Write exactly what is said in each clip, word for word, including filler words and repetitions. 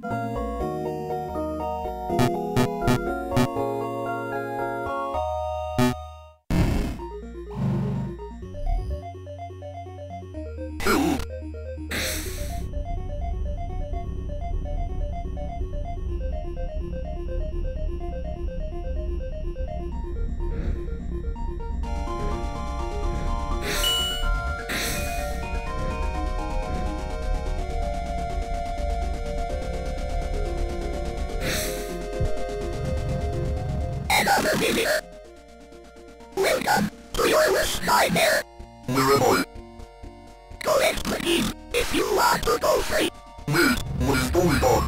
Another visitor. Welcome to your worst nightmare. Where am I? Correct, please, if you want to go free. Wait, what is going on?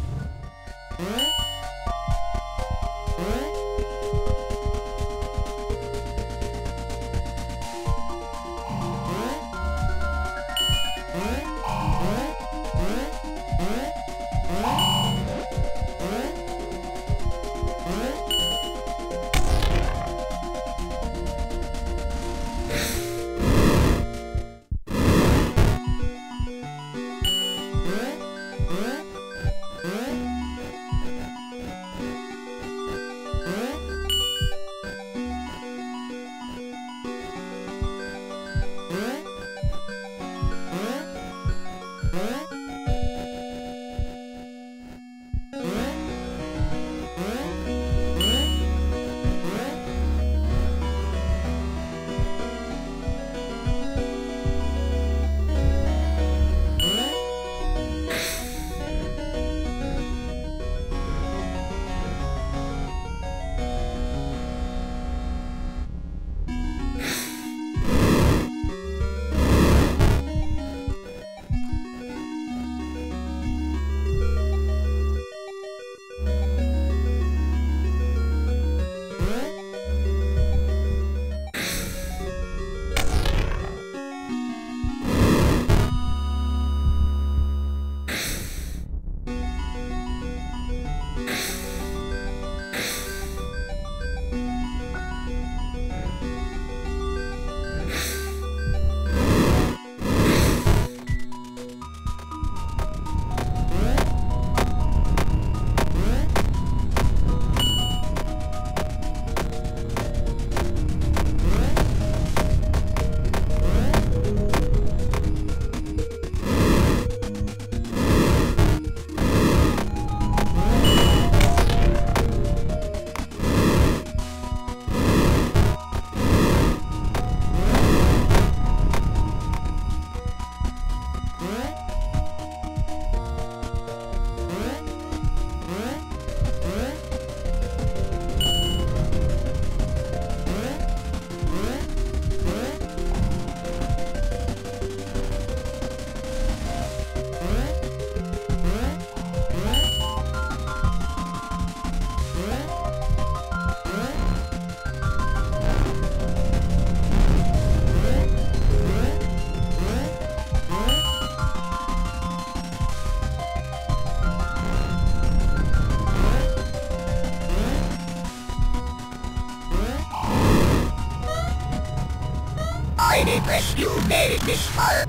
I'm impressed you made it this far.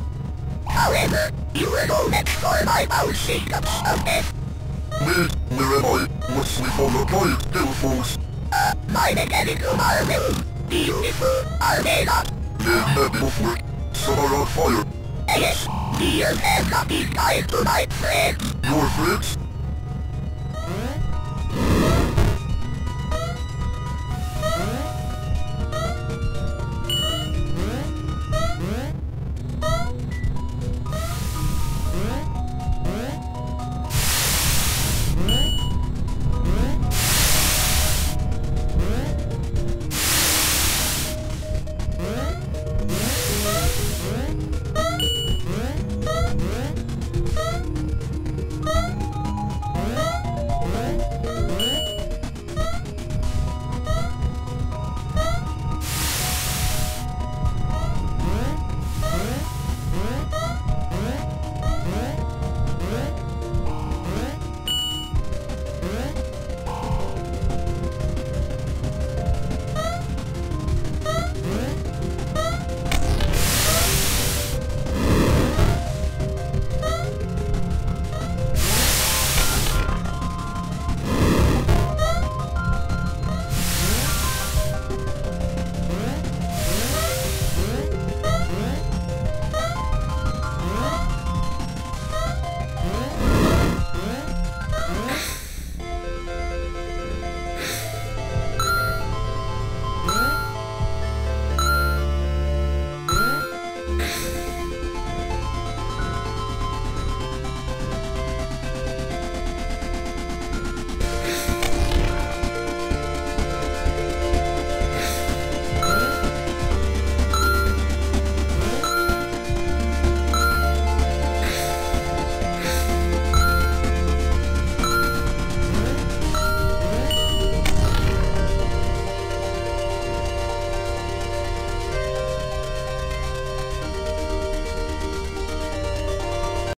However, you were no match for my bouncing ups of death. Wait, where am I? What's with all the quiet telephones? Uh, my mechanical marvel, beautiful Armada. Then have enough work. Some are on fire. Yes, dear and happy kind to my friend. Your friends?